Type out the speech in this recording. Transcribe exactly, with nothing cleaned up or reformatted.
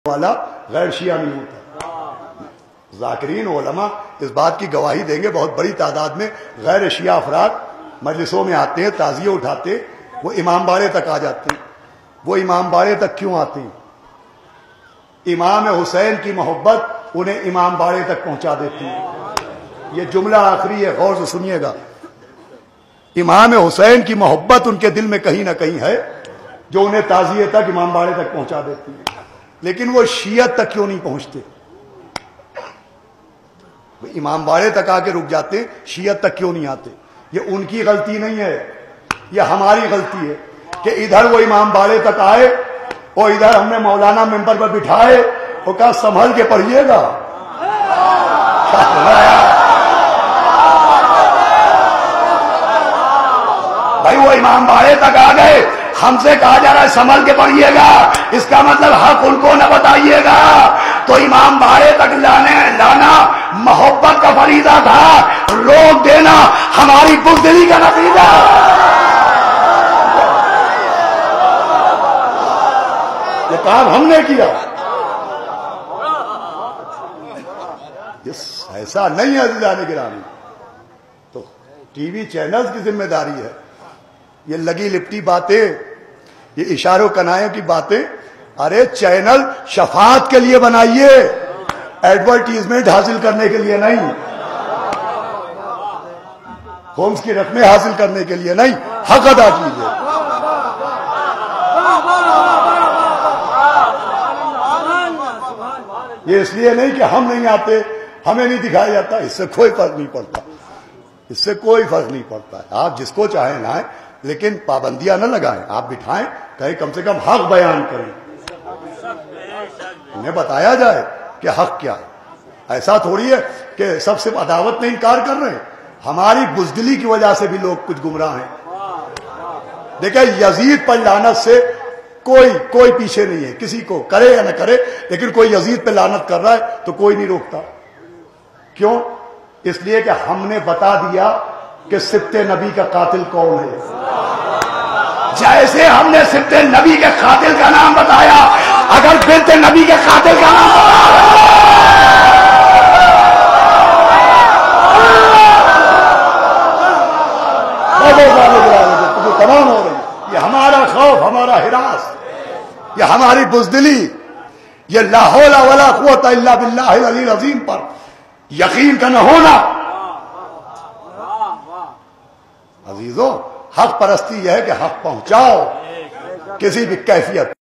والا غیر شیعہ نہیں ہوتا۔ ذاکرین علماء اس بات کی گواہی دیں گے، بہت بڑی تعداد میں غیر شیعہ افراد مجلسوں میں آتے ہیں، تعزیے اٹھاتے ہیں، وہ امام باڑے تک آ جاتے ہیں۔ وہ امام باڑے تک کیوں آتے ہیں؟ امام حسین کی محبت انہیں امام باڑے تک پہنچا دیتی ہے۔ یہ جملہ آخری ہے، غور سے سنیے گا۔ امام حسین کی محبت ان کے دل میں کہیں نہ کہیں ہے جو انہیں تعزیے تک امام باڑے تک پہنچا دیتی ہے، لیکن وہ شیعت تک کیوں نہیں پہنچتے؟ امام باڑے تک آ کے رک جاتے، شیعت تک کیوں نہیں آتے؟ یہ ان کی غلطی نہیں ہے، یہ ہماری غلطی ہے کہ ادھر وہ امام باڑے تک آئے اور ادھر ہم نے مولانا ممبر پر بٹھائے اور کہا سنبھل کے پڑھیے گا۔ بھائی وہ امام باڑے تک آ گئے، ہم سے کہا جا رہا ہے سنبھل کے پڑھیے گا، اس کا مطلب حق ان کو نہ بتائیے گا۔ تو امام باڑے تک لانے لانا محبت کا فریضہ تھا، روک دینا ہماری بزدلی کا نتیجہ۔ یہ کام ہم نے کیا، ایسا نہیں ہے عزیزان گرامی۔ تو ٹی وی چینلز کی ذمہ داری ہے، یہ لگی لپٹی باتیں، یہ اشاروں کنایوں کی باتیں، ارے چینل شفاعت کے لیے بنائیے، ایڈورٹیزمنٹ حاصل کرنے کے لیے نہیں، ہومز کی رقمیں حاصل کرنے کے لیے نہیں، حق ادا کیجیے۔ یہ اس لیے نہیں کہ ہم نہیں آتے، ہمیں نہیں دکھایا جاتا، اس سے کوئی فرق نہیں پڑتا، اس سے کوئی فرق نہیں پڑتا۔ آپ جس کو چاہیں لائیں، لیکن پابندیاں نہ لگائیں، آپ بٹھائیں، کہیں کم سے کم حق بیان کریں، انہیں بتایا جائے کہ حق کیا ہے۔ ایسا تھوڑی ہے کہ سب سے عداوت میں انکار کر رہے ہیں، ہماری بزدلی کی وجہ سے بھی لوگ کچھ گمراہ ہیں۔ دیکھیں یزید پر لعنت سے کوئی کوئی پیچھے نہیں ہے، کسی کو کرے یا نہ کرے، لیکن کوئی یزید پہ لعنت کر رہا ہے تو کوئی نہیں روکتا۔ کیوں؟ اس لیے کہ ہم نے بتا دیا کہ سبط نبی کا قاتل کون ہے۔ جیسے ہم نے سبط نبی کے قاتل کا نام بتایا، اگر بنت نبی کے قاتل کا نام بتایا، تمام ہو رہی، یہ ہمارا خوف، ہمارا ہراس، یہ ہماری بزدلی، یہ لا حول ولا قوت الا باللہ العلی العظیم پر یقین کا نہ ہونا۔ عزیزو، حق پرستی یہ ہے کہ حق پہنچاؤ کسی بھی کیفیت۔